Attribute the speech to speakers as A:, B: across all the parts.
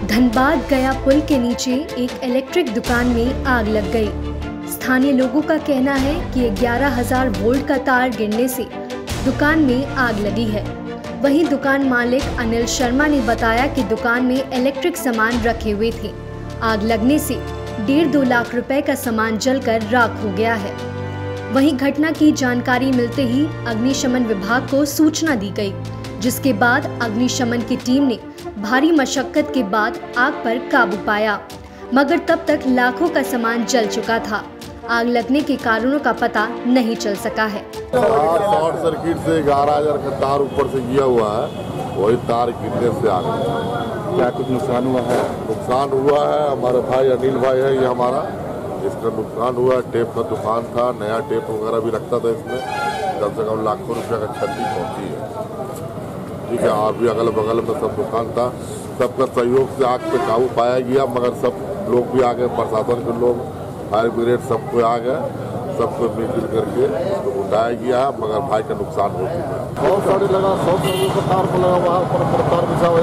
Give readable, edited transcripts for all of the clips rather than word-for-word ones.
A: धनबाद गया पुल के नीचे एक इलेक्ट्रिक दुकान में आग लग गई। स्थानीय लोगों का कहना है कि 11,000 वोल्ट का तार गिरने से दुकान में आग लगी है। वहीं दुकान मालिक अनिल शर्मा ने बताया कि दुकान में इलेक्ट्रिक सामान रखे हुए थे। आग लगने से 1.5-2 लाख रुपए का सामान जलकर राख हो गया है। वहीं घटना की जानकारी मिलते ही अग्निशमन विभाग को सूचना दी गई, जिसके बाद अग्निशमन की टीम ने भारी मशक्कत के बाद आग पर काबू पाया, मगर तब तक लाखों का सामान जल चुका था। आग लगने के कारणों का पता नहीं चल सका है।
B: शॉर्ट सर्किट से 11,000 का तार ऊपर से गिरा हुआ है, वही तार गिरने से आग लगा।
C: क्या कुछ नुकसान हुआ है?
B: नुकसान हुआ है, हमारे भाई अनिल भाई है, ये हमारा, इसका नुकसान हुआ है। टेप का दुकान था, नया टेप वगैरह भी रखता था इसमें, कम से कम लाखों रुपये का क्षति पहुँची है। ठीक है, और भी अगल बगल में सब दुकान था, सबका सहयोग से आग पे काबू पाया गया, मगर सब लोग भी आ गए, प्रशासन के लोग, फायर ब्रिगेड सबको आ गए, सबको मिलजुल करके तो उठाया गया है, मगर भाई का नुकसान हो चुका है। बहुत सारे लगा, 100 का तार को लगा, वहाँ पर तार बिछा हुआ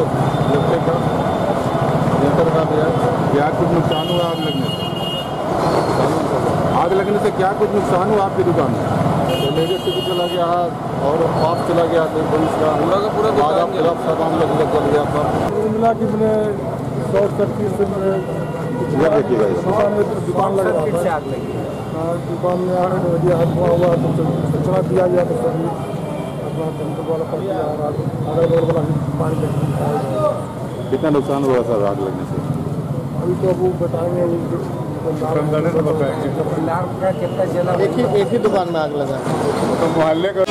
B: का भी है।
C: क्या कुछ नुकसान हुआ आग लगने से? आग लगने से क्या कुछ नुकसान हुआ आपकी दुकान में?
B: मेरे टिकट चला गया और पास चला गया, पुलिस का पूरा सामान जल गया सब
D: मिला कि मैंने शॉर्ट सर्किट से मैंने दुकान लगा रहा था। दुकान में आग लग गया, धुआं हुआ तो सूचना दिया गया तो सभी अपना कंट्रोल वाला कर दिया और अगल बगल वाला पानी लग।
C: कितना नुकसान हुआ सर आग लगने से?
D: अभी तो वो बताएंगे,
E: एक ही दुकान में आग लगा
C: तो मोहल्ले का